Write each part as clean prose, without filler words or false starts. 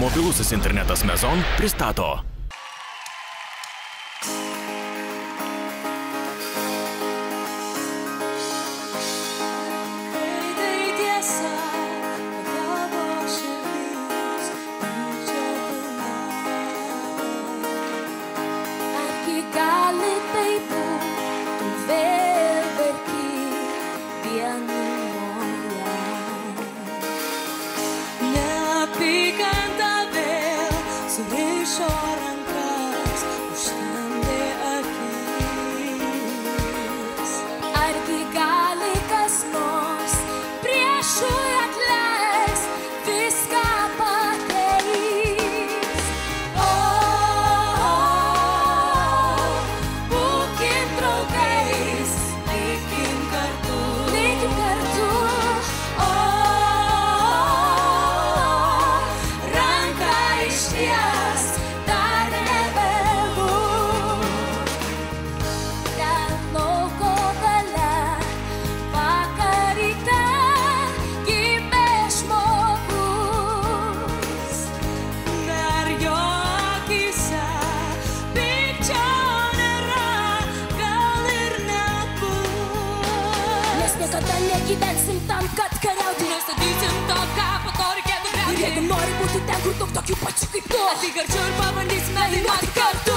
Mobilusis internetas Mezon pristato. Gyvensim tam, kad kariauti, nesakysim to, ką po to reikėtų griauti. Ir jeigu nori būti ten, kur daug tokių pačių kaip tu, ateik arčiau ir pabandysime dainuoti kartu.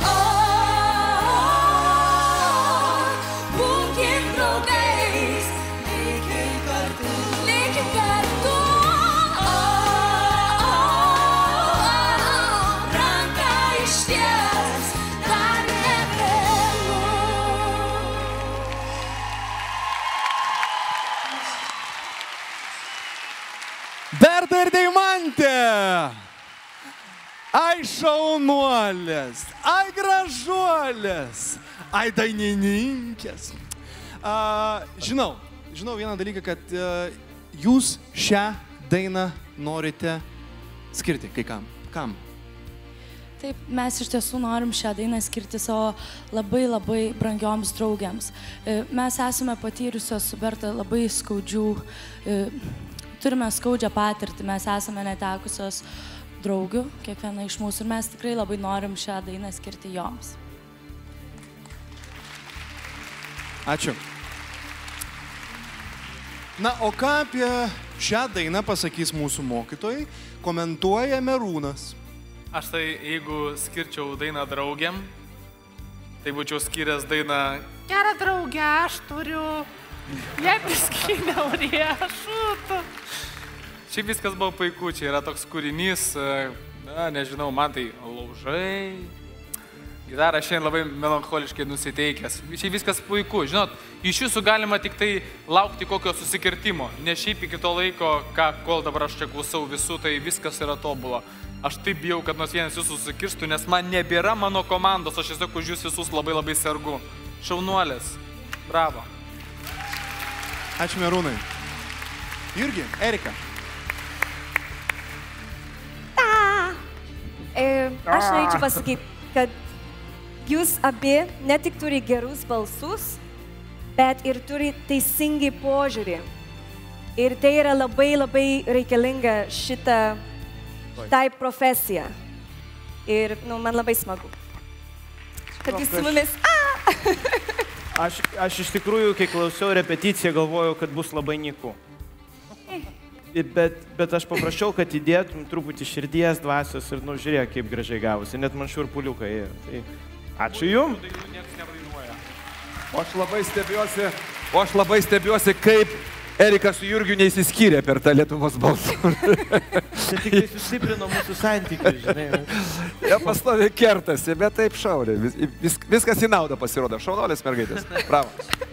Būkim draugais, likim kartu, likim kartu. Ranką išties, dar nevėlu. Berta ir Deimantė. Ai šaunuolės, ai gražuolės, ai dainininkės. Žinau vieną dalyką, kad jūs šią dainą norite skirti kai kam. Kam? Taip, mes iš tiesų norim šią dainą skirti savo labai brangioms draugiams. Mes esame patyrusios su Berta labai skaudžių, turime skaudžią patirtį, mes esame netekusios draugių, kiekviena iš mūsų, ir mes tikrai labai norim šią dainą skirti joms. Ačiū. Na, o ką apie šią dainą pasakys mūsų mokytojai, komentuoja Merūnas. Aš tai, jeigu skirčiau dainą draugiam, tai būčiau skyręs dainą Gerą draugę aš turiu, jei priskyniau riešutų. Šiaip viskas buvo puiku, čia yra toks kūrinys, nežinau, man tai laužai. Gitara šiandien labai melancholiškai nusiteikęs. Šiaip viskas puiku, žinot, iš jūsų galima tik tai laukti kokio susikirtimo. Ne šiaip iki to laiko, kol dabar aš čia klausau visų, tai viskas yra tobula. Aš taip bijau, kad nors vienas jūsų susikirstų, nes man nebėra mano komandos, aš tiesiog už jūs visus labai sergu. Šaunuolės, bravo. Ačiū Merūnai. Jurgi, Erika. Aš norėčiau pasakyti, kad jūs abi ne tik turi gerus balsus, bet ir turi teisingai požiūrį. Ir tai yra labai reikalinga šitai profesija. Ir man labai smagu, kad jūs su mumis... Aš iš tikrųjų, kai klausiau repeticiją, galvojau, kad bus labai nyku. Bet aš paprašiau, kad įdėtum truputį širdies, dvasios ir žiūrėk, kaip gražiai gavosi. Net man šiurpuliukai ėjo. Tai ačiū jums. O aš labai stebiuosi, kaip Erika su Jurgiu neįsiskyrė per tą Lietuvos balsą. Tai tik tai sustiprino mūsų santykius, žinai. Jie pastoviai kertasi, bet taip šaudė. Viskas į naudą pasirodo. Šaunolės mergaitės. Bravo.